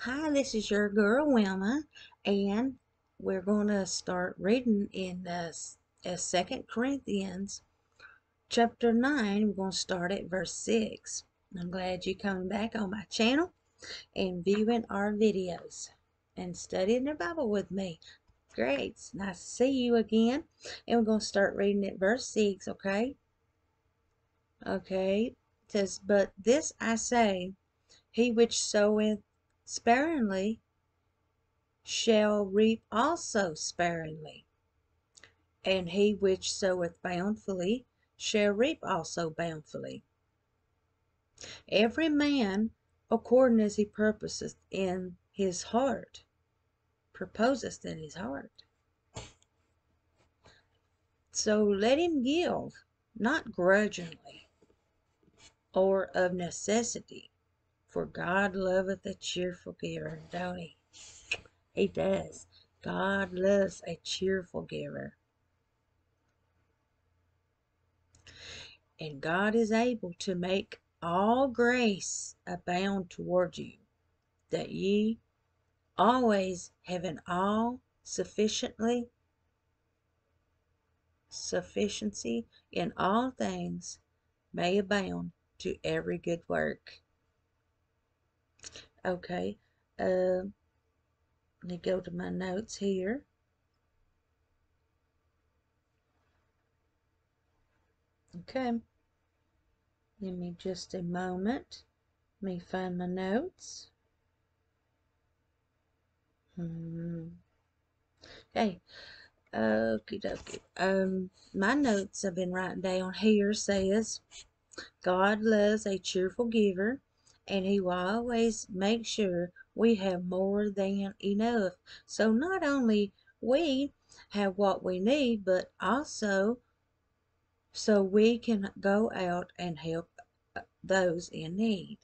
Hi, this is your girl Wilma, and we're going to start reading in the 2 Corinthians chapter 9. We're going to start at verse 6. I'm glad you're coming back on my channel and viewing our videos and studying the Bible with me. Great. It's nice to see you again. And we're going to start reading at verse 6, okay? Okay. It says, "But this I say, he which soweth sparingly shall reap also sparingly, and he which soweth bountifully shall reap also bountifully. Every man according as he purposeth in his heart, proposeth in his heart. So let him give, not grudgingly, or of necessity, for God loveth a cheerful giver," don't he? He does. God loves a cheerful giver. "And God is able to make all grace abound toward you, that ye always having all sufficiency in all things may abound to every good work." Okay, let me go to my notes here. Okay, give me just a moment. Let me find my notes. Okay. Okie dokie. My notes I've been writing down here says, God loves a cheerful giver, and he will always make sure we have more than enough. So not only we have what we need, but also so we can go out and help those in need.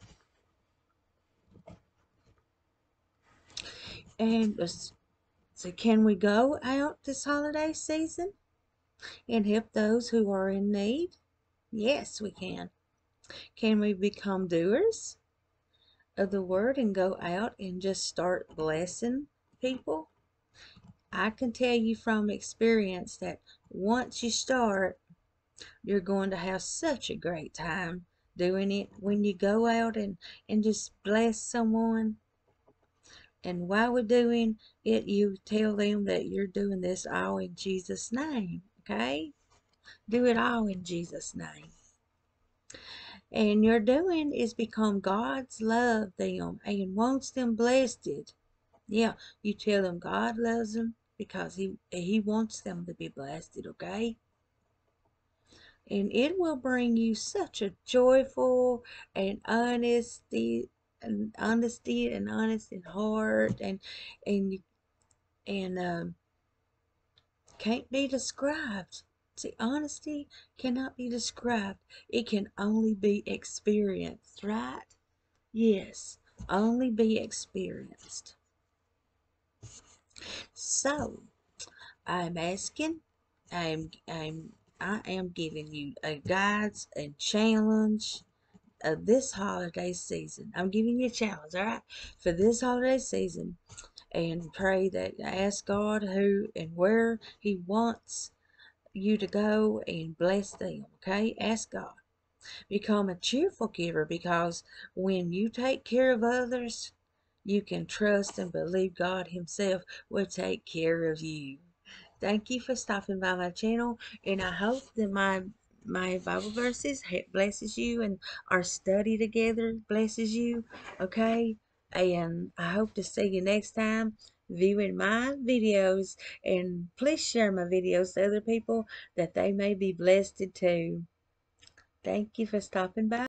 And so can we go out this holiday season and help those who are in need? Yes, we can. Can we become doers of the word and go out and just start blessing people? I can tell you from experience that once you start, you're going to have such a great time doing it when you go out and just bless someone. And while we're doing it, you tell them that you're doing this all in Jesus' name, okay? Do it all in Jesus' name. And you're doing is become God's love them and wants them blessed. Yeah, you tell them God loves them because he wants them to be blessed, okay? And it will bring you such a joyful and honesty and honest in heart, and can't be described. See, honesty cannot be described. It can only be experienced, right? Yes, only be experienced. So, I'm asking, I am giving you a guides and challenge of this holiday season. I'm giving you a challenge, all right, for this holiday season, and pray that ask God who and where He wants you to go and bless them. Okay, ask God. Become a cheerful giver, because when you take care of others, you can trust and believe God Himself will take care of you. Thank you for stopping by my channel, and I hope that my Bible verses blesses you, and our study together blesses you. Okay, and I hope to see you next time viewing my videos, and please share my videos to other people that they may be blessed too. Thank you for stopping by.